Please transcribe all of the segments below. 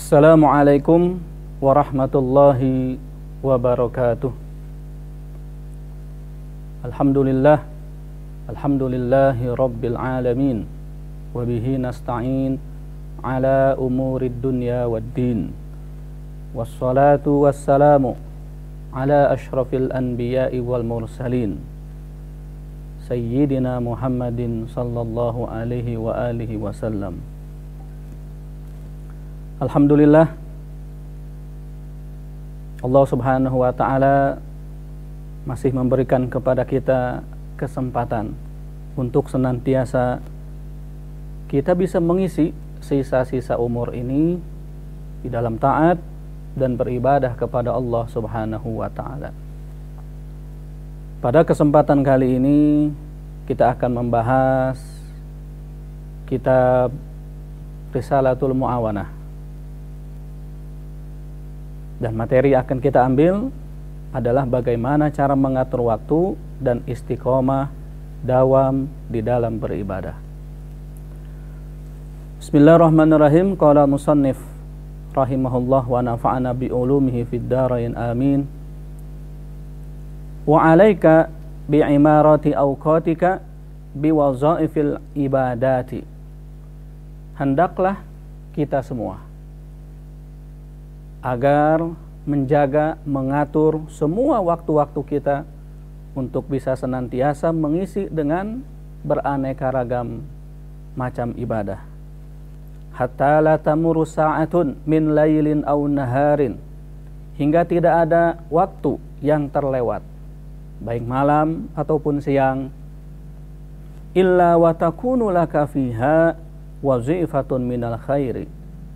Assalamualaikum warahmatullahi wabarakatuh. Alhamdulillahi rabbil alamin. Wabihi nasta'in ala umurid dunya waddin. Wassalatu wassalamu ala ashrafil anbiya'i wal mursalin, Sayyidina Muhammadin sallallahu alaihi wa alihi wasallam. Alhamdulillah, Allah subhanahu wa ta'ala masih memberikan kepada kita kesempatan untuk senantiasa kita bisa mengisi sisa-sisa umur ini di dalam taat dan beribadah kepada Allah subhanahu wa ta'ala. Pada kesempatan kali ini kita akan membahas kitab Risalatul Mu'awanah. Dan materi yang akan kita ambil adalah bagaimana cara mengatur waktu dan istiqomah dawam di dalam beribadah. Bismillahirrahmanirrahim. Qala musannif rahimahullah wa nafa'ana bi ulumihi fid dharain amin. Wa 'alaika bi imarati awqatika bi wazaifil ibadati. Hendaklah kita semua agar menjaga, mengatur semua waktu-waktu kita untuk bisa senantiasa mengisi dengan beraneka ragam macam ibadah. Hatta la tamuru sa'atun min lailin aw naharin, hingga tidak ada waktu yang terlewat, baik malam ataupun siang, illa wa takunu laka fiha wazifatun minal khairi,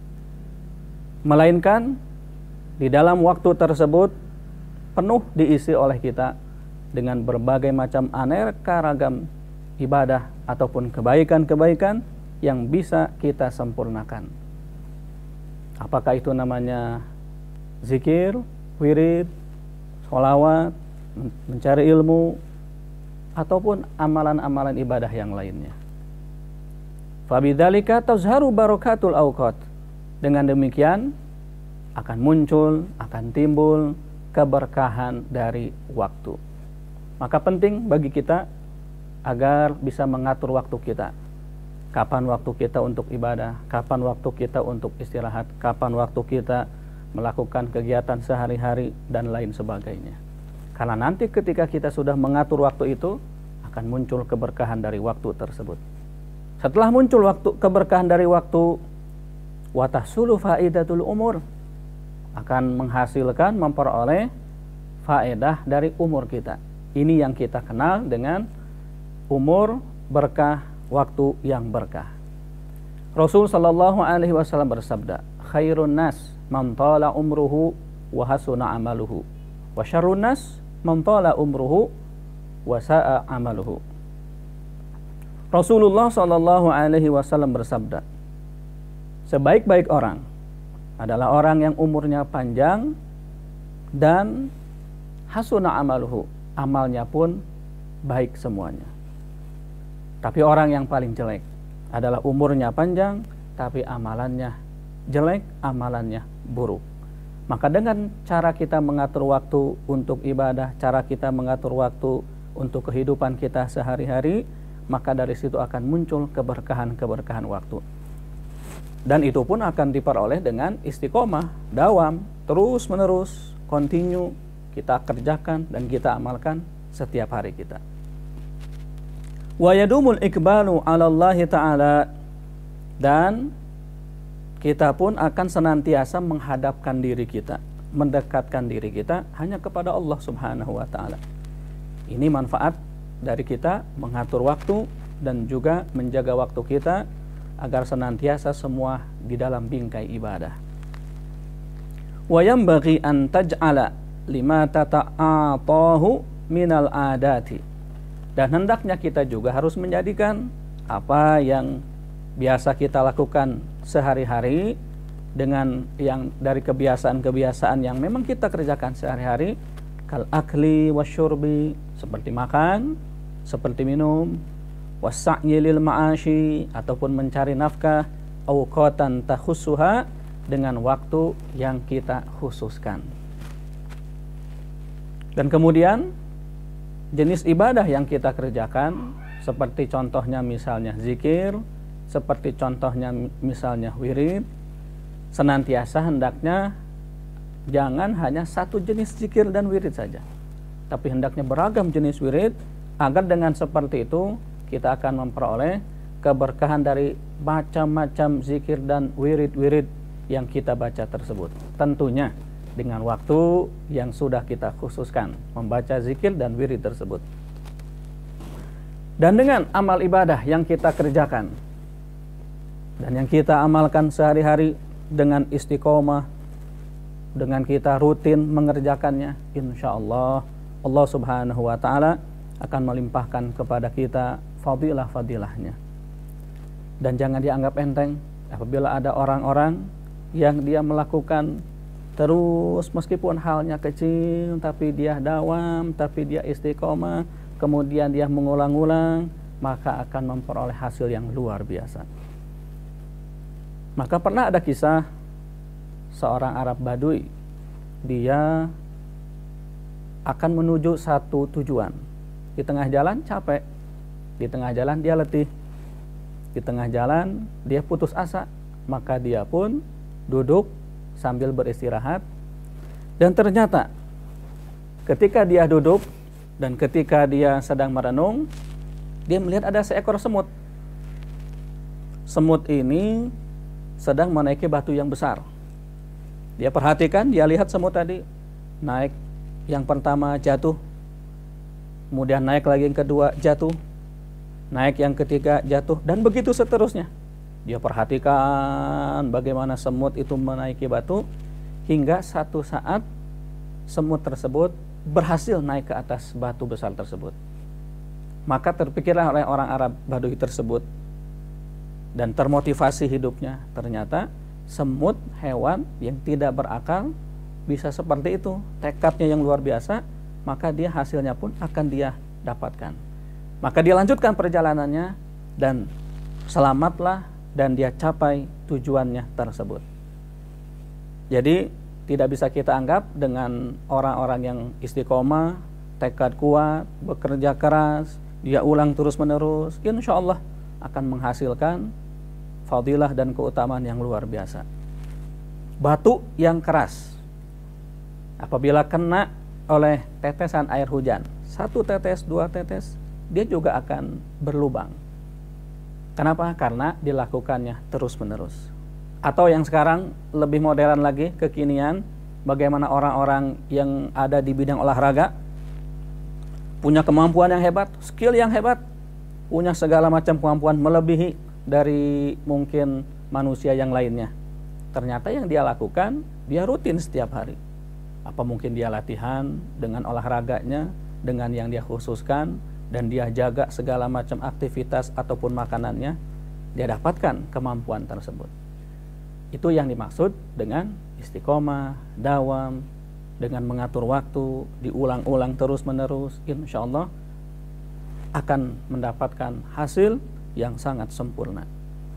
melainkan di dalam waktu tersebut penuh diisi oleh kita dengan berbagai macam aneka ragam ibadah ataupun kebaikan-kebaikan yang bisa kita sempurnakan. Apakah itu namanya zikir, wirid, sholawat, mencari ilmu, ataupun amalan-amalan ibadah yang lainnya. Fabidzalika tazharu barakatul awqat. Dengan demikian akan muncul, akan timbul keberkahan dari waktu. Maka penting bagi kita agar bisa mengatur waktu kita. Kapan waktu kita untuk ibadah, kapan waktu kita untuk istirahat, kapan waktu kita melakukan kegiatan sehari-hari dan lain sebagainya. Karena nanti ketika kita sudah mengatur waktu itu, akan muncul keberkahan dari waktu tersebut. Setelah muncul keberkahan dari waktu, wa tahsulu faidatul umur, akan menghasilkan, memperoleh faedah dari umur kita. Ini yang kita kenal dengan umur berkah, waktu yang berkah. Rasul sallallahu alaihi wasallam bersabda, khairun nas man tala umruhu wa hasuna amaluhu, wa syarrun nas man tala umruhu wa sa'a amaluhu. Rasulullah sallallahu alaihi wasallam bersabda, sebaik-baik orang adalah orang yang umurnya panjang dan hasuna amaluhu, amalnya pun baik semuanya. Tapi orang yang paling jelek adalah umurnya panjang tapi amalannya jelek, amalannya buruk. Maka dengan cara kita mengatur waktu untuk ibadah, cara kita mengatur waktu untuk kehidupan kita sehari-hari, maka dari situ akan muncul keberkahan-keberkahan waktu. Dan itu pun akan diperoleh dengan istiqomah, dawam, terus menerus, continue, kita kerjakan dan kita amalkan setiap hari kita. Wa yadumul iqbalu 'ala Allah ta'ala, dan kita pun akan senantiasa menghadapkan diri kita, mendekatkan diri kita hanya kepada Allah subhanahu wa ta'ala. Ini manfaat dari kita mengatur waktu dan juga menjaga waktu kita agar senantiasa semua di dalam bingkai ibadah. Wa yanbaghi an taj'ala lima tata'atahu minal adati, dan hendaknya kita juga harus menjadikan apa yang biasa kita lakukan sehari-hari dengan yang dari kebiasaan-kebiasaan yang memang kita kerjakan sehari-hari, kal akli wasyurbi, seperti makan, seperti minum, wasa'yi lil ma'ashi, ataupun mencari nafkah, awqatan takhussuha dengan waktu yang kita khususkan. Dan kemudian jenis ibadah yang kita kerjakan, seperti contohnya misalnya zikir, seperti contohnya misalnya wirid, senantiasa hendaknya jangan hanya satu jenis zikir dan wirid saja, tapi hendaknya beragam jenis wirid, agar dengan seperti itu kita akan memperoleh keberkahan dari macam-macam zikir dan wirid-wirid yang kita baca tersebut. Tentunya dengan waktu yang sudah kita khususkan membaca zikir dan wirid tersebut. Dan dengan amal ibadah yang kita kerjakan dan yang kita amalkan sehari-hari dengan istiqomah, dengan kita rutin mengerjakannya, insya Allah Allah Subhanahu wa Ta'ala akan melimpahkan kepada kita fadilah-fadilahnya. Dan jangan dianggap enteng apabila ada orang-orang yang dia melakukan terus meskipun halnya kecil, tapi dia dawam, tapi dia istiqomah, kemudian dia mengulang-ulang, maka akan memperoleh hasil yang luar biasa. Maka pernah ada kisah seorang Arab Badui, dia akan menuju satu tujuan. Di tengah jalan capek, di tengah jalan dia letih, di tengah jalan dia putus asa, maka dia pun duduk sambil beristirahat. Dan ternyata ketika dia duduk dan ketika dia sedang merenung, dia melihat ada seekor semut. Semut ini sedang menaiki batu yang besar. Dia perhatikan, dia lihat semut tadi naik, yang pertama jatuh, kemudian naik lagi yang kedua jatuh, naik yang ketiga jatuh, dan begitu seterusnya. Dia perhatikan bagaimana semut itu menaiki batu, hingga satu saat semut tersebut berhasil naik ke atas batu besar tersebut. Maka terpikirlah oleh orang Arab Badui tersebut dan termotivasi hidupnya, ternyata semut hewan yang tidak berakal bisa seperti itu, tekadnya yang luar biasa, maka dia hasilnya pun akan dia dapatkan. Maka dia lanjutkan perjalanannya dan selamatlah, dan dia capai tujuannya tersebut. Jadi tidak bisa kita anggap dengan orang-orang yang istiqomah, tekad kuat, bekerja keras, dia ulang terus menerus, insya Allah akan menghasilkan fadilah dan keutamaan yang luar biasa. Batu yang keras, apabila kena oleh tetesan air hujan, satu tetes, dua tetes, dia juga akan berlubang. Kenapa? Karena dilakukannya terus-menerus. Atau yang sekarang lebih modern lagi, kekinian, bagaimana orang-orang yang ada di bidang olahraga punya kemampuan yang hebat, skill yang hebat, punya segala macam kemampuan melebihi dari mungkin manusia yang lainnya. Ternyata yang dia lakukan, dia rutin setiap hari. Apa mungkin dia latihan dengan olahraganya, dengan yang dia khususkan, dan dia jaga segala macam aktivitas ataupun makanannya, dia dapatkan kemampuan tersebut. Itu yang dimaksud dengan istiqomah, dawam, dengan mengatur waktu, diulang-ulang terus-menerus, insya Allah akan mendapatkan hasil yang sangat sempurna.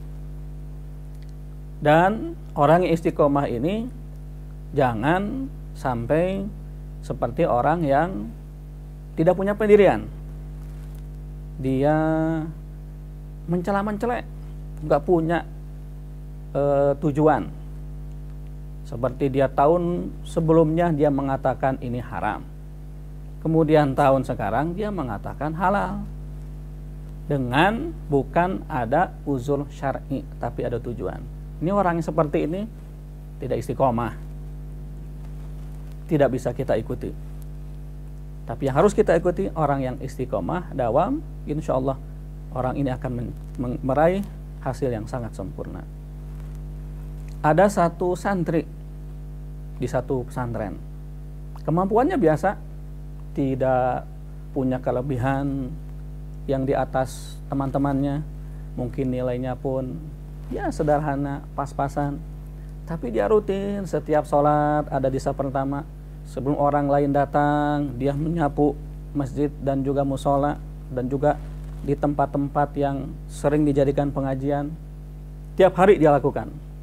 Dan orang yang istiqomah ini jangan sampai seperti orang yang tidak punya pendirian. Dia mencela-mencelek, nggak punya tujuan. Seperti dia tahun sebelumnya dia mengatakan ini haram, kemudian tahun sekarang dia mengatakan halal, dengan bukan ada uzur syar'i, tapi ada tujuan. Ini orang yang seperti ini tidak istiqomah, tidak bisa kita ikuti. Tapi yang harus kita ikuti orang yang istiqomah, dawam, insya Allah orang ini akan meraih hasil yang sangat sempurna. Ada satu santri di satu pesantren, kemampuannya biasa, tidak punya kelebihan yang di atas teman-temannya, mungkin nilainya pun ya sederhana, pas-pasan, tapi dia rutin setiap sholat ada di saf pertama. Sebelum orang lain datang, dia menyapu masjid dan juga musola, dan juga di tempat-tempat yang sering dijadikan pengajian. Tiap hari dia lakukan.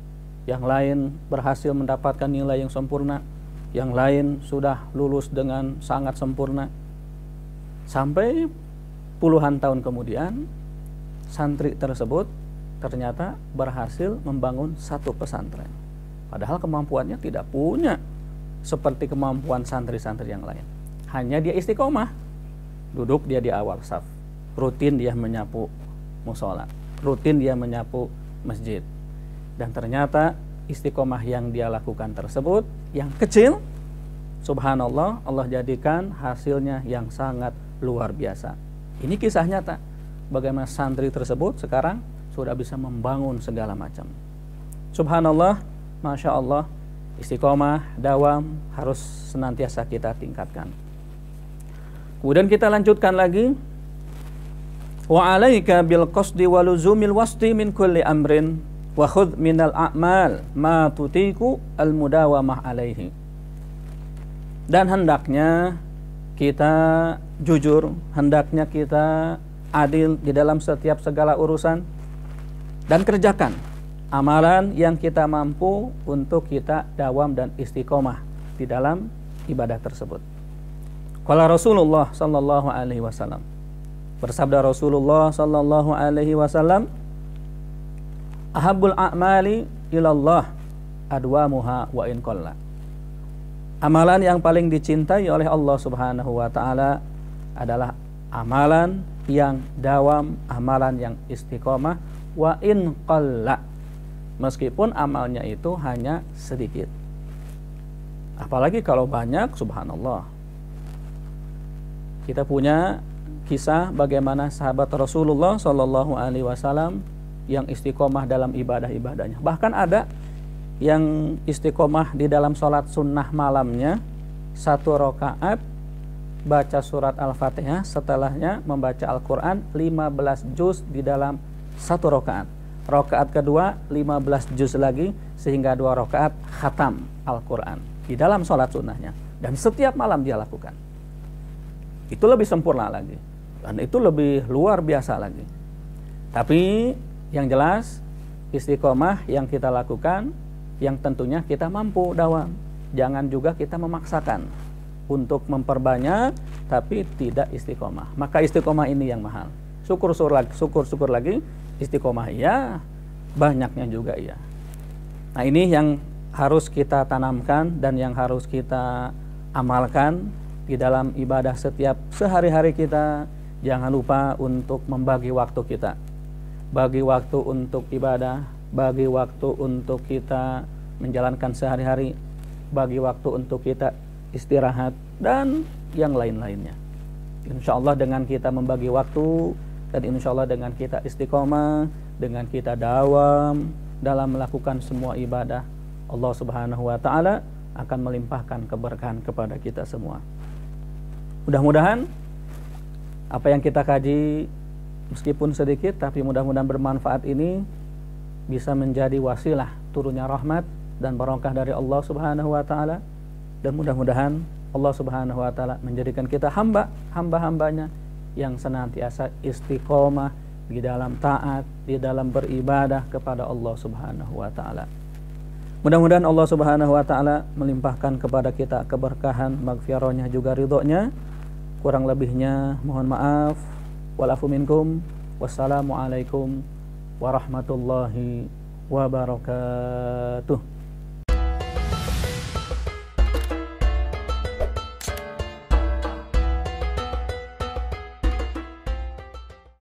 yang lain berhasil mendapatkan nilai yang sempurna, yang lain sudah lulus dengan sangat sempurna. Sampai puluhan tahun kemudian, santri tersebut ternyata berhasil membangun satu pesantren. Padahal kemampuannya tidak punya seperti kemampuan santri-santri yang lain. Hanya dia istiqomah, duduk dia di awal saf, rutin dia menyapu musola, rutin dia menyapu masjid. Dan ternyata istiqomah yang dia lakukan tersebut yang kecil, subhanallah, Allah jadikan hasilnya yang sangat luar biasa. Ini kisah nyata bagaimana santri tersebut sekarang sudah bisa membangun segala macam. Subhanallah, masya Allah, istiqomah, dawam harus senantiasa kita tingkatkan. Kemudian kita lanjutkan lagi. Wa 'alaika bil qasdi wa luzumil wasti min kulli amrin wa khudh minal a'mal ma tutiku al mudawamah alaihi. Dan hendaknya kita jujur, hendaknya kita adil di dalam setiap segala urusan, dan kerjakan amalan yang kita mampu untuk kita dawam dan istiqomah di dalam ibadah tersebut. Qala Rasulullah sallallahu alaihi wasallam, bersabda Rasulullah sallallahu alaihi wasallam, ahabbul a'mali ilallah adwamuha wa in qalla. Amalan yang paling dicintai oleh Allah Subhanahu wa taala adalah amalan yang dawam, amalan yang istiqomah, wa in qalla, meskipun amalnya itu hanya sedikit. Apalagi kalau banyak, subhanallah. Kita punya kisah bagaimana sahabat Rasulullah sallallahu alaihi wasallam yang istiqomah dalam ibadah-ibadahnya. Bahkan ada yang istiqomah di dalam sholat sunnah malamnya, 1 rakaat baca surat Al-Fatihah, setelahnya membaca Al-Quran 15 juz di dalam 1 rakaat. Rakaat kedua 15 juz lagi, sehingga 2 rakaat khatam Al-Quran di dalam sholat sunnahnya. Dan setiap malam dia lakukan. Itu lebih sempurna lagi, dan itu lebih luar biasa lagi. Tapi yang jelas istiqomah yang kita lakukan, yang tentunya kita mampu dawam. Jangan juga kita memaksakan untuk memperbanyak tapi tidak istiqomah. Maka istiqomah ini yang mahal. Syukur lagi istiqomah iya, banyaknya juga iya. Nah, ini yang harus kita tanamkan dan yang harus kita amalkan di dalam ibadah setiap sehari-hari kita. Jangan lupa untuk membagi waktu kita. Bagi waktu untuk ibadah, bagi waktu untuk kita menjalankan sehari-hari, bagi waktu untuk kita istirahat, dan yang lain-lainnya. Insya Allah dengan kita membagi waktu, dan insya Allah dengan kita istiqomah, dengan kita dawam dalam melakukan semua ibadah, Allah Subhanahu wa ta'ala akan melimpahkan keberkahan kepada kita semua. Mudah-mudahan apa yang kita kaji, meskipun sedikit tapi mudah-mudahan bermanfaat, ini bisa menjadi wasilah turunnya rahmat dan barokah dari Allah Subhanahu wa ta'ala. Dan mudah-mudahan Allah Subhanahu wa ta'ala menjadikan kita hamba-hambanya yang senantiasa istiqomah di dalam taat, di dalam beribadah kepada Allah Subhanahu wa ta'ala. Mudah-mudahan Allah Subhanahu wa ta'ala melimpahkan kepada kita keberkahan, maghfirahnya juga ridhonya. Kurang lebihnya mohon maaf. Walafu minkum. Wassalamualaikum warahmatullahi wabarakatuh.